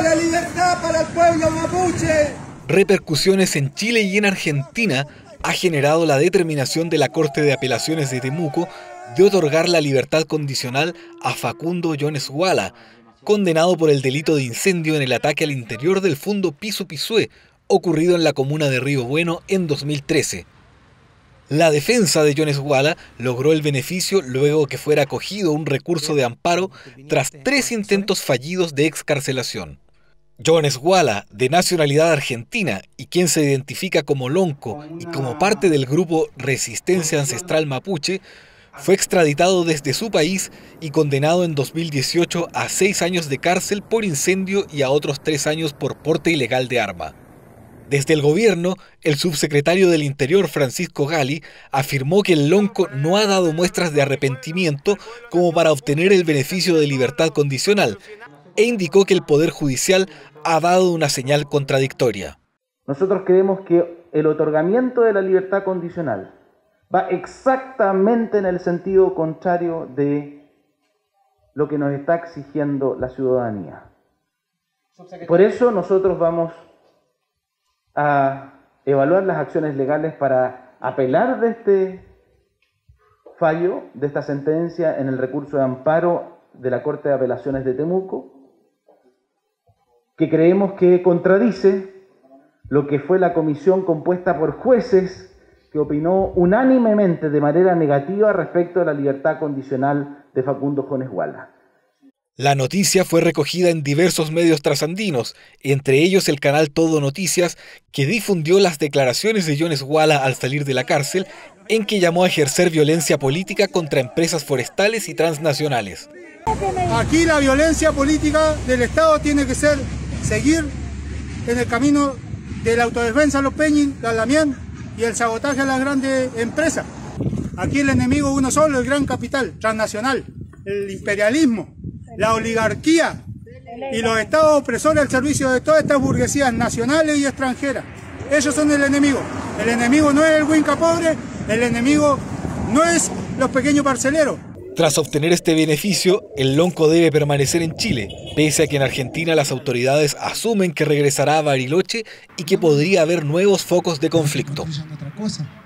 ¡Viva la libertad para el pueblo mapuche! Repercusiones en Chile y en Argentina ha generado la determinación de la Corte de Apelaciones de Temuco de otorgar la libertad condicional a Facundo Jones Wala, condenado por el delito de incendio en el ataque al interior del fondo Piso Pisué, ocurrido en la comuna de Río Bueno en 2013. La defensa de Jones Wala logró el beneficio luego que fuera acogido un recurso de amparo tras 3 intentos fallidos de excarcelación. Jones Wala, de nacionalidad argentina y quien se identifica como lonco y como parte del grupo Resistencia Ancestral Mapuche, fue extraditado desde su país y condenado en 2018 a 6 años de cárcel por incendio y a otros 3 años por porte ilegal de arma. Desde el gobierno, el subsecretario del Interior, Francisco Gali, afirmó que el lonco no ha dado muestras de arrepentimiento como para obtener el beneficio de libertad condicional e indicó que el Poder Judicial ha dado una señal contradictoria. Nosotros creemos que el otorgamiento de la libertad condicional va exactamente en el sentido contrario de lo que nos está exigiendo la ciudadanía. Por eso nosotros vamos a evaluar las acciones legales para apelar de este fallo, de esta sentencia en el recurso de amparo de la Corte de Apelaciones de Temuco, que creemos que contradice lo que fue la comisión compuesta por jueces que opinó unánimemente de manera negativa respecto a la libertad condicional de Facundo Jones Wala. La noticia fue recogida en diversos medios trasandinos, entre ellos el canal Todo Noticias, que difundió las declaraciones de Jones Wala al salir de la cárcel, en que llamó a ejercer violencia política contra empresas forestales y transnacionales. Aquí la violencia política del Estado tiene que ser seguir en el camino de la autodefensa a los Peñis, la Lamián y el sabotaje a las grandes empresas. Aquí el enemigo es uno solo, el gran capital transnacional, el imperialismo, la oligarquía y los estados opresores al servicio de todas estas burguesías nacionales y extranjeras. Ellos son el enemigo. El enemigo no es el Huinca pobre, el enemigo no es los pequeños parceleros. Tras obtener este beneficio, el lonco debe permanecer en Chile, pese a que en Argentina las autoridades asumen que regresará a Bariloche y que podría haber nuevos focos de conflicto.